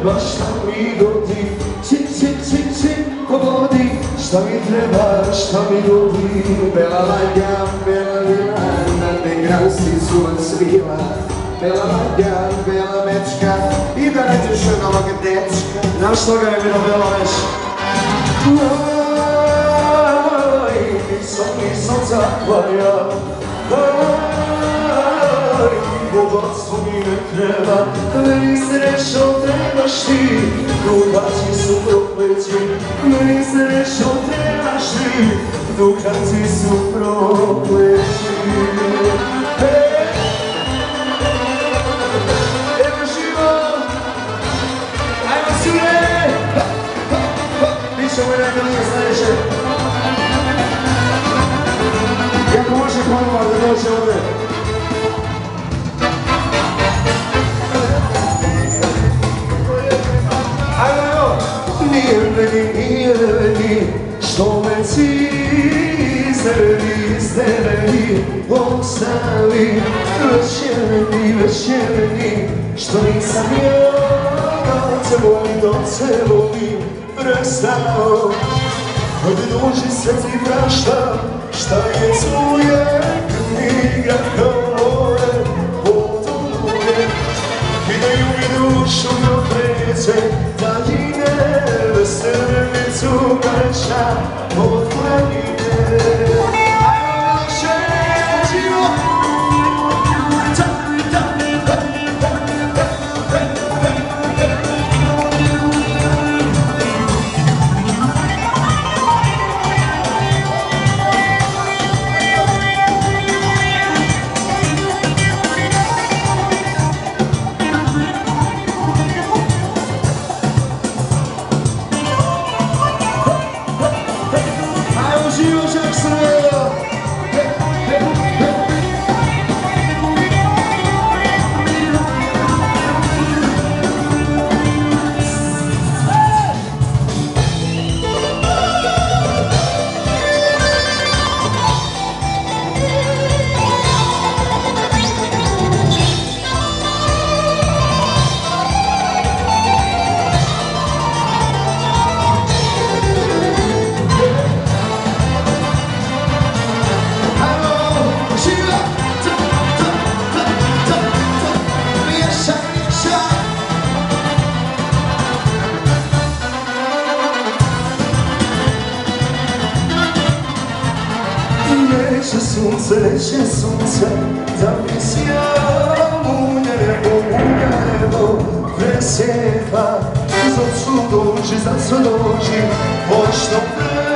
treba, šta mi godi, po vodi, šta mi treba, šta mi godi. Bela laga, bela vila, na negrasi suvan svila. Bela laga, bela mečka, i da nećeš novog dečka. Znaš toga je bilo bela mečka? Nisam takvaja, bogatstvo mi ne treba, meni srećo trebaš ti, dugaci su prokleti, meni srećo trebaš ti, dugaci su prokleti. Evo živo, ajmo sure, bit ćemo i neka nije sledeće. Kako može Konvar da dođe ovdje? Ajmo! Nije meni, što me cizeli, ostavi. Već je meni, što nisam ja, da te volim, prestao. Kad duži se ti prašta, šta je tvoje, knjiga kao more, potuje. Kidaju mi dušu do prece, daljine, veselnicu mreća od planine. Ajmo Miloše, živo! Neće sunce, da mi sjalo u nebo, presjepa. Zato dođi, pošto